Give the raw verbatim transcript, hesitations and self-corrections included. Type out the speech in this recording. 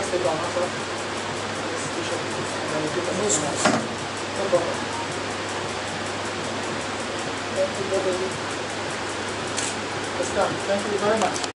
take one answer. This t-shirt. And then you take No a small. No problem. Thank you, brother. Thank you very much.